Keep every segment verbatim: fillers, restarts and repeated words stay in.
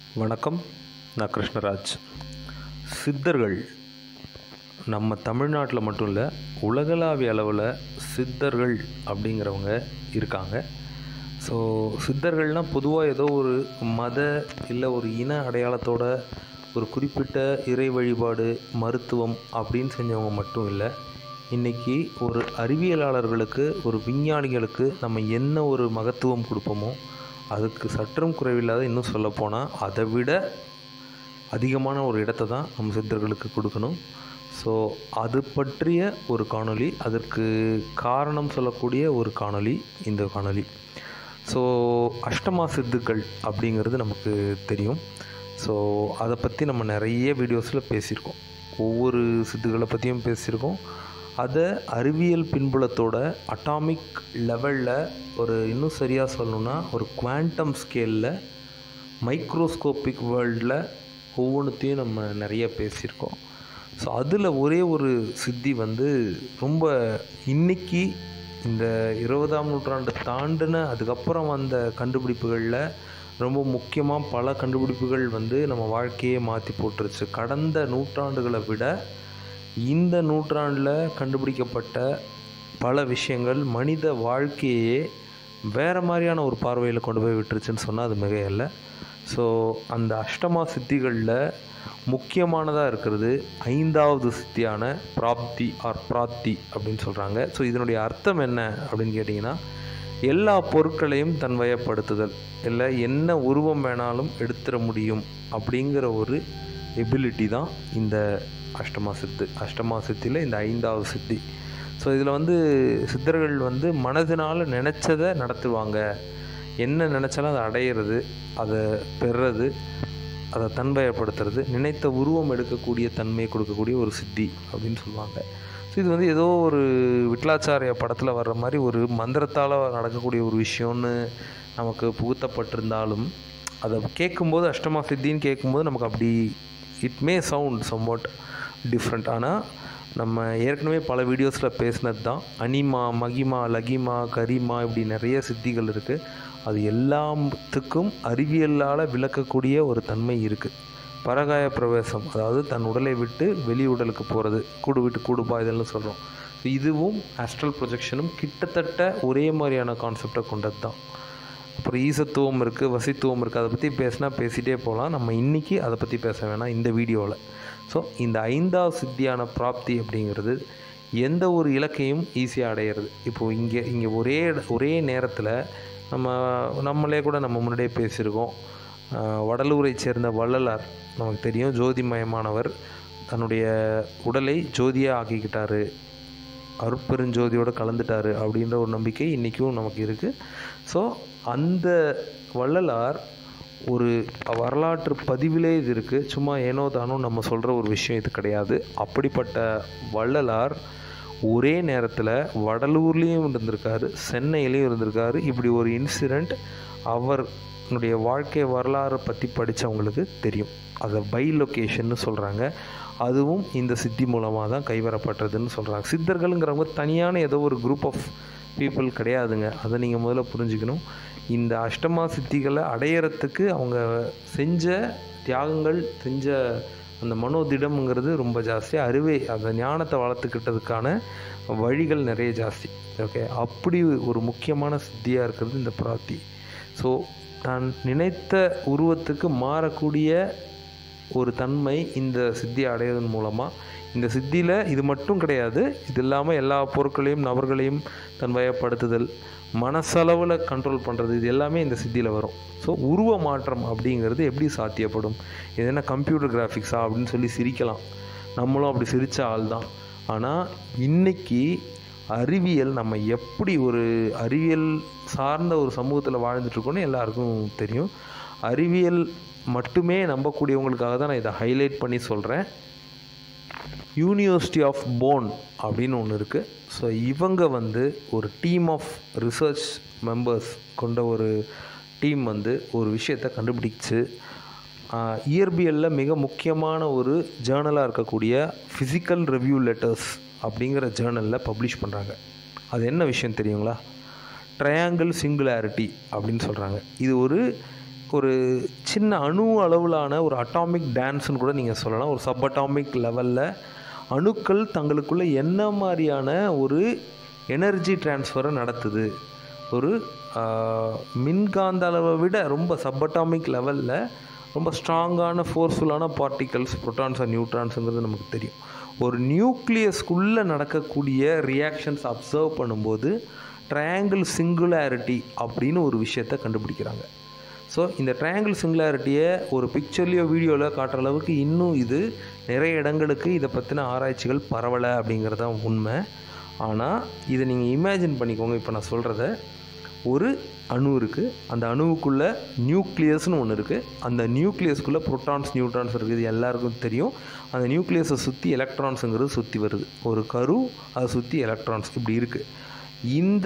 வணக்கம். நான் கிருஷ்ணராஜ். சித்தர்கள் நம்ம தமிழ்நாட்டில் மட்டும் இல்லை, உலகளாவிய அளவில் சித்தர்கள் அப்படிங்கிறவங்க இருக்காங்க. ஸோ சித்தர்கள்னால் பொதுவாக ஏதோ ஒரு மத இல்லை ஒரு இன அடையாளத்தோட ஒரு குறிப்பிட்ட இறை வழிபாடு, மருத்துவம் அப்படின்னு செஞ்சவங்க மட்டும் இல்லை. இன்றைக்கி ஒரு அறிவியலாளர்களுக்கு, ஒரு விஞ்ஞானிகளுக்கு நம்ம என்ன ஒரு மகத்துவம் கொடுப்போமோ அதுக்கு சற்றும் குறைவில்லாத, இன்னும் சொல்லப்போனால் அதை விட அதிகமான ஒரு இடத்தை தான் நம்ம சித்தர்களுக்கு கொடுக்கணும். ஸோ அது பற்றிய ஒரு காணொளி, அதற்கு காரணம் சொல்லக்கூடிய ஒரு காணொளி இந்த காணொளி. ஸோ அஷ்டமா சித்துக்கள் அப்படிங்கிறது நமக்கு தெரியும். ஸோ அதை பற்றி நம்ம நிறைய வீடியோஸில் பேசியிருக்கோம். ஒவ்வொரு சித்துக்களை பற்றியும் பேசியிருக்கோம். அதை அறிவியல் பின்புலத்தோட அட்டாமிக் லெவலில், ஒரு இன்னும் சரியாக சொல்லணுன்னா ஒரு குவாண்டம் ஸ்கேலில், மைக்ரோஸ்கோப்பிக் வேர்ல்டில் ஒவ்வொன்றுத்தையும் நம்ம நிறைய பேசியிருக்கோம். ஸோ அதில் ஒரே ஒரு சித்தி வந்து ரொம்ப இன்றைக்கி இந்த இருபதாம் நூற்றாண்டு தாண்டின அதுக்கப்புறம் வந்த கண்டுபிடிப்புகளில் ரொம்ப முக்கியமாக பல கண்டுபிடிப்புகள் வந்து நம்ம வாழ்க்கையே மாற்றி போட்டுருச்சு. கடந்த நூற்றாண்டுகளை விட இந்த நூற்றாண்டில் கண்டுபிடிக்கப்பட்ட பல விஷயங்கள் மனித வாழ்க்கையே வேறு மாதிரியான ஒரு பார்வையில் கொண்டு போய் விட்டுருச்சுன்னு சொன்னால் அது மிகையல்ல. ஸோ அந்த அஷ்டமா சித்திகளில் முக்கியமானதாக இருக்கிறது ஐந்தாவது சித்தியான பிராப்தி ஆர் பிராப்தி அப்படின்னு சொல்கிறாங்க. ஸோ இதனுடைய அர்த்தம் என்ன அப்படின்னு கேட்டிங்கன்னா, எல்லா பொருட்களையும் தன்வயப்படுத்துதல், இல்லை என்ன உருவம் வேணாலும் எடுத்துட முடியும் அப்படிங்கிற ஒரு எபிலிட்டி தான் இந்த அஷ்டமா சித்து. அஷ்டமா சித்தியில் இந்த ஐந்தாவது சித்தி. ஸோ இதில் வந்து சித்தர்கள் வந்து மனதினால் நினச்சதை நடத்துவாங்க. என்ன நினச்சாலும் அதை அடையிறது, அதை பெறுறது, அதை தன்வயப்படுத்துறது, நினைத்த உருவம் எடுக்கக்கூடிய தன்மையை கொடுக்கக்கூடிய ஒரு சித்தி அப்படின்னு சொல்லுவாங்க. ஸோ இது வந்து ஏதோ ஒரு விட்லாச்சாரிய படத்தில் வர்ற மாதிரி ஒரு மந்திரத்தால் நடக்கக்கூடிய ஒரு விஷயம்னு நமக்கு புகுத்தப்பட்டிருந்தாலும், அதை கேட்கும்போது அஷ்டமா சித்தின்னு கேட்கும்போது நமக்கு அப்படி it may sound somewhat different. ஆனால் நம்ம ஏற்கனவே பல வீடியோஸில் பேசினது தான். அனிமா, மகிமா, லகிமா, கரிமா, இப்படி நிறைய சித்திகள் இருக்குது. அது எல்லாத்துக்கும் அறிவியலால் விளக்கக்கூடிய ஒரு தன்மை இருக்குது. பரகாய பிரவேசம், அதாவது தன் உடலை விட்டு வெளி உடலுக்கு போகிறது, கூடு விட்டு கூடுபா இதெல்லாம் சொல்கிறோம். இதுவும் ஆஸ்ட்ரல் ப்ரொஜெக்ஷனும் கிட்டத்தட்ட ஒரே மாதிரியான கான்செப்டை கொண்டது தான். அப்புறம் ஈசத்துவம் இருக்குது, வசித்துவம் இருக்குது. அதை பற்றி பேசினா பேசிகிட்டே போகலாம். நம்ம இன்றைக்கி அதை பற்றி பேச வேணாம் இந்த வீடியோவில். ஸோ இந்த ஐந்தாவது சித்தியான பிராப்தி அப்படிங்கிறது எந்த ஒரு இலக்கையும் ஈஸியாக அடையிறது. இப்போது இங்கே இங்கே ஒரே ஒரே நேரத்தில் நம்ம நம்மளே கூட நம்ம முன்னாடியே பேசியிருக்கோம். வடலூரை சேர்ந்த வள்ளலார், நமக்கு தெரியும், ஜோதிமயமானவர், தன்னுடைய உடலை ஜோதியாக ஆக்கிக்கிட்டார், அருட்பெருஞ்சோதியோடு கலந்துட்டார் அப்படின்ற ஒரு நம்பிக்கை இன்றைக்கும் நமக்கு இருக்குது. ஸோ அந்த வள்ளலார் ஒரு வரலாற்று பதிவிலே இது இருக்குது. சும்மா ஏனோ தானோ நம்ம சொல்கிற ஒரு விஷயம் இது கிடையாது. அப்படிப்பட்ட வள்ளலார் ஒரே நேரத்தில் வடலூர்லேயும் இருந்திருக்காரு, சென்னையிலையும் இருந்திருக்காரு. இப்படி ஒரு இன்சிடெண்ட் அவருடைய வாழ்க்கை வரலாறை பற்றி படித்தவங்களுக்கு தெரியும். அதை பை லொக்கேஷன்னு சொல்கிறாங்க. அதுவும் இந்த சித்தி மூலமாக தான் கைவரப்பட்டதுன்னு சொல்கிறாங்க. சித்தர்களுங்கிறவங்க தனியான ஏதோ ஒரு குரூப் ஆஃப் பீப்புள் கிடையாதுங்க. அதை நீங்கள் முதல்ல புரிஞ்சுக்கணும். இந்த அஷ்டமா சித்திகளை அடையிறதுக்கு அவங்க செஞ்ச தியாகங்கள், செஞ்ச அந்த மனோதிடம்ங்கிறது ரொம்ப ஜாஸ்தி. அறிவை, அந்த ஞானத்தை வளர்த்துக்கிட்டதுக்கான வழிகள் நிறைய ஜாஸ்தி. ஓகே, அப்படி ஒரு முக்கியமான சித்தியாக இருக்கிறது இந்த பிராப்தி. ஸோ தான் நினைத்த உருவத்துக்கு மாறக்கூடிய ஒரு தன்மை இந்த சித்தியை அடையிறதன் மூலமாக. இந்த சித்தியில் இது மட்டும் கிடையாது, இது இல்லாமல் எல்லா பொருட்களையும் நபர்களையும் தன்வயப்படுத்துதல், மனசளவில் கண்ட்ரோல் பண்ணுறது, இது எல்லாமே இந்த சித்தியில் வரும். ஸோ உருவ மாற்றம் அப்படிங்கிறது எப்படி சாத்தியப்படும்? இது என்ன கம்ப்யூட்டர் கிராஃபிக்ஸா அப்படின்னு சொல்லி சிரிக்கலாம். நம்மளும் அப்படி சிரித்த ஆள் தான். ஆனால் இன்றைக்கி அறிவியல், நம்ம எப்படி ஒரு அறிவியல் சார்ந்த ஒரு சமூகத்தில் வாழ்ந்துட்டுருக்கோன்னு எல்லாருக்கும் தெரியும். அறிவியல் மட்டுமே நம்பக்கூடியவங்களுக்காக தான் நான் இதை ஹைலைட் பண்ணி சொல்கிறேன். யூனிவர்சிட்டி ஆஃப் போன் அப்படின்னு ஒன்று இருக்குது. ஸோ இவங்க வந்து ஒரு டீம் ஆஃப் ரிசர்ச் மெம்பர்ஸ் கொண்ட ஒரு டீம் வந்து ஒரு விஷயத்தை கண்டுபிடிச்சு இயற்பியலில் மிக முக்கியமான ஒரு ஜேர்னலாக இருக்கக்கூடிய ஃபிசிக்கல் ரிவ்யூ லெட்டர்ஸ் அப்படிங்கிற ஜேர்னலில் பப்ளிஷ் பண்ணுறாங்க. அது என்ன விஷயம் தெரியுங்களா? ட்ரையாங்கிள் சிங்குலாரிட்டி அப்படின்னு சொல்கிறாங்க. இது ஒரு ஒரு சின்ன அணு அளவிலான ஒரு அட்டாமிக் டான்ஸ்னு கூட நீங்கள் சொல்லலாம். ஒரு சப் அட்டாமிக் லெவலில் அணுக்கள் தங்களுக்குள்ளே என்ன மாதிரியான ஒரு எனர்ஜி டிரான்ஸ்ஃபரை நடத்துது. ஒரு மின்காந்த அளவை விட ரொம்ப சப் அட்டாமிக் லெவலில் ரொம்ப ஸ்ட்ராங்கான ஃபோர்ஸ்ஃபுல்லான பார்ட்டிகல்ஸ் புரோட்டான்ஸ் அண்ட் நியூட்ரான்ஸுங்கிறது நமக்கு தெரியும். ஒரு நியூக்ளியஸ்குள்ளே நடக்கக்கூடிய ரியாக்ஷன்ஸ் அப்சர்வ் பண்ணும்போது ட்ரையாங்கிள் சிங்குலாரிட்டி அப்படின்னு ஒரு விஷயத்தை கண்டுபிடிக்கிறாங்க. ஸோ இந்த ட்ரையாங்கிள் சிங்குலாரிட்டியை ஒரு பிக்சர்லேயோ வீடியோவில் காட்டுற அளவுக்கு இன்னும் இது நிறைய இடங்களுக்கு இதை பற்றின ஆராய்ச்சிகள் பரவலை அப்படிங்கிறது தான் உண்மை. ஆனால் இதை நீங்கள் இமேஜின் பண்ணிக்கோங்க. இப்போ நான் சொல்கிறத, ஒரு அணு இருக்குது, அந்த அணுவுக்குள்ளே நியூக்ளியஸ்னு ஒன்று இருக்குது, அந்த நியூக்ளியஸ்க்குள்ளே புரோட்டான்ஸ் நியூட்ரான்ஸ் இருக்குது, எல்லாருக்கும் தெரியும். அந்த நியூக்ளியஸை சுற்றி எலக்ட்ரான்ஸுங்கிறது சுற்றி வருது. ஒரு கரு, அதை சுற்றி எலக்ட்ரான்ஸ் இப்படி இருக்குது. இந்த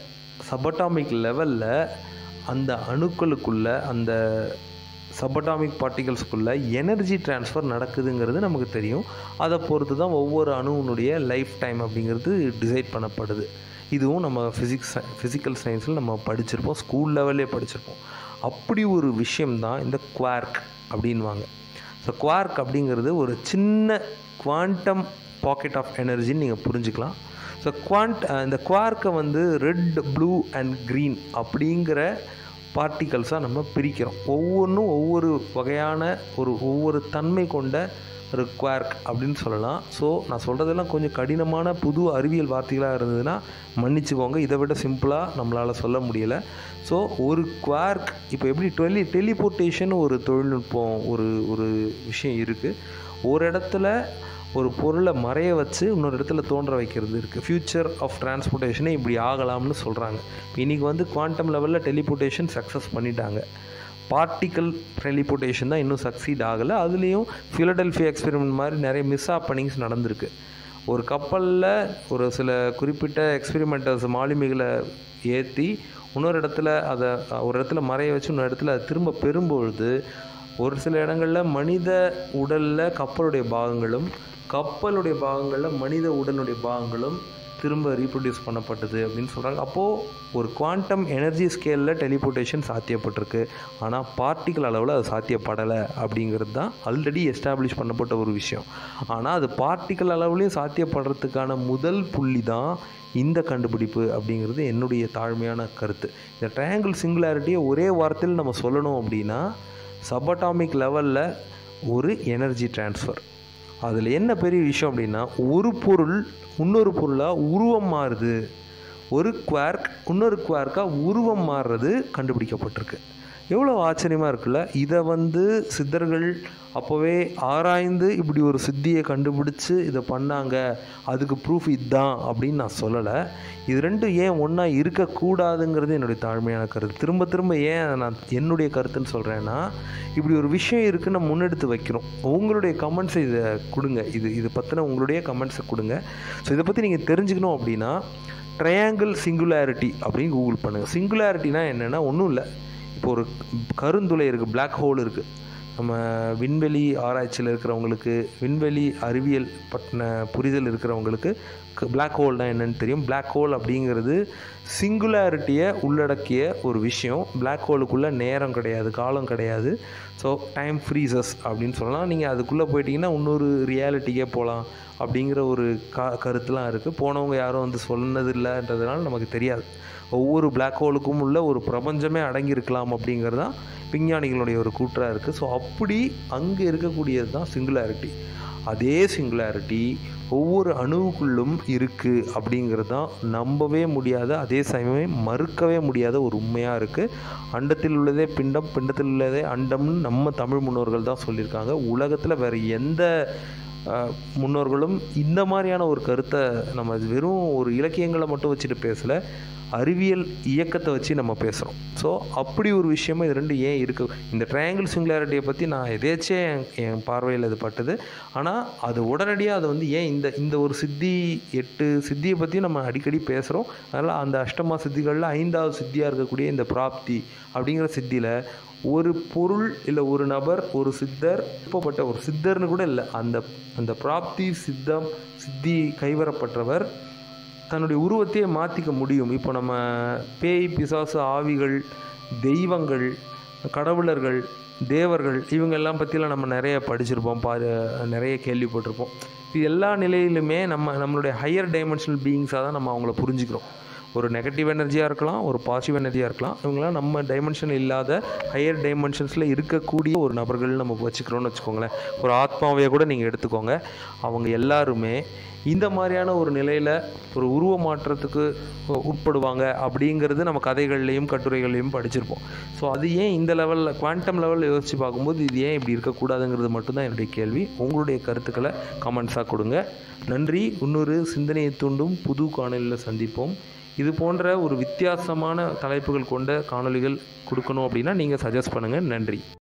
சபட்டாமிக் லெவலில் அந்த அணுக்களுக்குள்ளே, அந்த சபட்டாமிக் பார்ட்டிகல்ஸ்க்குள்ளே எனர்ஜி டிரான்ஸ்ஃபர் நடக்குதுங்கிறது நமக்கு தெரியும். அதை பொறுத்து தான் ஒவ்வொரு அணுவினுடைய லைஃப் டைம் அப்படிங்கிறது டிசைட் பண்ணப்படுது. இதுவும் நம்ம ஃபிசிக்ஸ் ஃபிசிக்கல் சயின்ஸில் நம்ம படிச்சிருப்போம், ஸ்கூல் லெவல்லே படிச்சிருப்போம். அப்படி ஒரு விஷயம்தான் இந்த குவார்க் அப்படின்வாங்க. ஸோ குவார்க் அப்படிங்கிறது ஒரு சின்ன குவாண்டம் பாக்கெட் ஆஃப் எனர்ஜின்னு நீங்கள் புரிஞ்சுக்கலாம். ஸோ குவாண்ட் இந்த குவார்க்கை வந்து ரெட், ப்ளூ அண்ட் க்ரீன் அப்படிங்கிற பார்ட்டிகல்ஸாக நம்ம பிரிக்கிறோம். ஒவ்வொன்றும் ஒவ்வொரு வகையான ஒரு ஒவ்வொரு தன்மை கொண்ட ஒரு குவார்க் அப்படின்னு சொல்லலாம். ஸோ நான் சொல்கிறதெல்லாம் கொஞ்சம் கடினமான புது அறிவியல் வார்த்தைகளாக இருந்ததுன்னா மன்னிச்சுக்கோங்க. இதை விட சிம்பிளாக நம்மளால் சொல்ல முடியலை. ஸோ ஒரு குவார்க் இப்போ எப்படி டெலி டெலிபோர்ட்டேஷன் ஒரு தொழில்நுட்பம், ஒரு ஒரு விஷயம் இருக்குது. ஒரு இடத்துல ஒரு பொருளை மறைய வச்சு இன்னொரு இடத்துல தோன்ற வைக்கிறது இருக்குது. ஃப்யூச்சர் ஆஃப் டிரான்ஸ்போர்ட்டேஷனே இப்படி ஆகலாம்னு சொல்கிறாங்க. இன்றைக்கி வந்து குவாண்டம் லெவலில் டெலிபோர்ட்டேஷன் சக்ஸஸ் பண்ணிட்டாங்க. பார்ட்டிக்கல் டெலிபோர்ட்டேஷன் தான் இன்னும் சக்சீட் ஆகலை. அதுலேயும் ஃபிலடெல்ஃபியா எக்ஸ்பெரிமெண்ட் மாதிரி நிறைய மிஸ் ஹேப்பனிங்ஸ் நடந்திருக்கு. ஒரு கப்பலில் ஒரு சில குறிப்பிட்ட எக்ஸ்பெரிமெண்டர்ஸ் மாலுமிகளை ஏற்றி இன்னொரு இடத்துல அதை ஒரு இடத்துல மறைய வச்சு இன்னொரு இடத்துல அதை திரும்ப பெறும்பொழுது ஒரு சில இடங்களில் மனித உடலில் கப்பலுடைய பாகங்களும் கப்பலுடைய பாகங்களில் மனித உடலுடைய பாகங்களும் திரும்ப ரீப்ரொடியூஸ் பண்ணப்பட்டது அப்படின்னு சொல்கிறாங்க. அப்போது ஒரு குவாண்டம் எனர்ஜி ஸ்கேலில் டெலிபோர்ட்டேஷன் சாத்தியப்பட்டிருக்கு. ஆனால் பார்ட்டிக்கல் அளவில் அது சாத்தியப்படலை அப்படிங்கிறது தான் ஆல்ரெடி எஸ்டாப்ளிஷ் பண்ணப்பட்ட ஒரு விஷயம். ஆனால் அது பார்ட்டிக்கல் அளவுலேயும் சாத்தியப்படுறதுக்கான முதல் புள்ளி தான் இந்த கண்டுபிடிப்பு அப்படிங்கிறது என்னுடைய தாழ்மையான கருத்து. இந்த ட்ரையாங்கிள் சிங்குலாரிட்டியை ஒரே வார்த்தையில் நம்ம சொல்லணும் அப்படின்னா சபட்டாமிக் லெவலில் ஒரு எனர்ஜி டிரான்ஸ்ஃபர். அதில் என்ன பெரிய விஷயம் அப்படின்னா, ஒரு பொருள் இன்னொரு பொருளாக உருவம் மாறுது. ஒரு குவார்க் இன்னொரு குவார்க்காக உருவம் மாறுறது கண்டுபிடிக்கப்பட்டிருக்கு. எவ்வளோ ஆச்சரியமாக இருக்குல்ல. இதை வந்து சித்தர்கள் அப்போவே ஆராய்ந்து இப்படி ஒரு சித்தியை கண்டுபிடிச்சி இதை பண்ணாங்க, அதுக்கு ப்ரூஃப் இதுதான் அப்படின்னு நான் சொல்லலை. இது ரெண்டும் ஏன் ஒன்றா இருக்கக்கூடாதுங்கிறது என்னுடைய தாழ்மையான கருத்து. திரும்ப திரும்ப ஏன் நான் என்னுடைய கருத்துன்னு சொல்கிறேன்னா, இப்படி ஒரு விஷயம் இருக்குன்னு நம்ம முன்னெடுத்து வைக்கிறோம். உங்களுடைய கமெண்ட்ஸை இதை கொடுங்க, இது இது பற்றின உங்களுடைய கமெண்ட்ஸை கொடுங்க. ஸோ இதை பற்றி நீங்கள் தெரிஞ்சுக்கணும் அப்படின்னா ட்ரையாங்கிள் சிங்குலாரிட்டி அப்படின்னு கூகுள் பண்ணுங்கள். சிங்குலாரிட்டினா என்னென்னா ஒன்றும் இல்லை. இப்போ ஒரு கருந்துளை இருக்குது, பிளாக் ஹோல் இருக்குது. நம்ம விண்வெளி ஆராய்ச்சியில் இருக்கிறவங்களுக்கு, விண்வெளி அறிவியல் பற்றின புரிதல் இருக்கிறவங்களுக்கு பிளாக் ஹோல்னால் என்னென்னு தெரியும். பிளாக் ஹோல் அப்படிங்கிறது சிங்குலாரிட்டியை உள்ளடக்கிய ஒரு விஷயம். பிளாக் ஹோலுக்குள்ளே நேரம் கிடையாது, காலம் கிடையாது. ஸோ டைம் ஃப்ரீசஸ் அப்படின்னு சொல்லலாம். நீங்கள் அதுக்குள்ளே போயிட்டீங்கன்னா இன்னொரு ரியாலிட்டிக்கே போகலாம் அப்படிங்கிற ஒரு கா கருத்துலாம் இருக்குது. போனவங்க யாரும் வந்து சொன்னதில்லைன்றதுனால நமக்கு தெரியாது. ஒவ்வொரு பிளாக் ஹோலுக்கும் உள்ள ஒரு பிரபஞ்சமே அடங்கியிருக்கலாம் அப்படிங்கிறது தான் விஞ்ஞானிகளுடைய ஒரு கூற்றாக இருக்குது. ஸோ அப்படி அங்கே இருக்கக்கூடியது தான் சிங்குலாரிட்டி. அதே சிங்குலாரிட்டி ஒவ்வொரு அணுவுக்குள்ளும் இருக்குது அப்படிங்கிறது தான் நம்பவே முடியாத, அதே சமயம் மறுக்கவே முடியாத ஒரு உண்மையாக இருக்குது. அண்டத்தில் உள்ளதே பிண்டம், பிண்டத்தில் உள்ளதே அண்டம்னு நம்ம தமிழ் முன்னோர்கள் தான் சொல்லியிருக்காங்க. உலகத்தில் வேறு எந்த முன்னோர்களும் இந்த மாதிரியான ஒரு கருத்தை நம்ம வெறும் ஒரு இலக்கியங்களை மட்டும் வச்சுட்டு பேசலை, அறிவியல் இயக்கத்தை வச்சு நம்ம பேசுகிறோம். ஸோ அப்படி ஒரு விஷயமா இது ரெண்டு ஏன் இருக்குது. இந்த ட்ரையாங்கிள் சிங்குலாரிட்டியை பற்றி நான் எதேச்சே என் என் பார்வையில் இது பட்டது. ஆனால் அது உடனடியாக அது வந்து ஏன் இந்த இந்த ஒரு சித்தி, எட்டு சித்தியை பற்றி நம்ம அடிக்கடி பேசுகிறோம். அதனால் அந்த அஷ்டமா சித்திகளில் ஐந்தாவது சித்தியாக இருக்கக்கூடிய இந்த பிராப்தி அப்படிங்கிற சித்தியில் ஒரு பொருள் இல்லை ஒரு நபர், ஒரு சித்தர், இப்போப்பட்ட ஒரு சித்தர்னு கூட இல்லை, அந்த அந்த பிராப்தி சித்தம் சித்தி கைவரப்பட்டவர் தன்னுடைய உருவத்தையே மாற்றிக்க முடியும். இப்போ நம்ம பேய், பிசாசு, ஆவிகள், தெய்வங்கள், கடவுளர்கள், தேவர்கள் இவங்கெல்லாம் பற்றிலாம் நம்ம நிறைய படிச்சிருப்போம், பா நிறைய கேள்விப்பட்டிருப்போம். இது எல்லா நிலையிலுமே நம்ம நம்மளுடைய ஹையர் டைமென்ஷனல் பீயிங்ஸாக தான் நம்ம அவங்கள புரிஞ்சுக்கிறோம். ஒரு நெகட்டிவ் எனர்ஜியாக இருக்கலாம், ஒரு பாசிட்டிவ் எனர்ஜியாக இருக்கலாம். இவங்களாம் நம்ம டைமென்ஷன் இல்லாத ஹையர் டைமென்ஷன்ஸில் இருக்கக்கூடிய ஒரு நபர்கள் நம்ம வச்சுக்கிறோன்னு வச்சுக்கோங்களேன். ஒரு ஆத்மாவையே கூட நீங்கள் எடுத்துக்கோங்க. அவங்க எல்லாருமே இந்த மாதிரியான ஒரு நிலையில் ஒரு உருவ மாற்றத்துக்கு உட்படுவாங்க அப்படிங்கிறது நம்ம கதைகள்லேயும் கட்டுரைகள்லையும் படிச்சிருப்போம். ஸோ அது ஏன் இந்த லெவலில் குவாண்டம் லெவலில் யோசித்து பார்க்கும்போது இது ஏன் இப்படி இருக்கக்கூடாதுங்கிறது மட்டும்தான் என்னுடைய கேள்வி. உங்களுடைய கருத்துக்களை கமெண்ட்ஸாக கொடுங்க. நன்றி. இன்னொரு சிந்தனையை தூண்டும் புது காணொலியில் சந்திப்போம். இது போன்ற ஒரு வித்தியாசமான தலைப்புகள் கொண்ட காணொலிகள் கொடுக்கணும் அப்படின்னா நீங்கள் சஜஸ்ட் பண்ணுங்கள். நன்றி.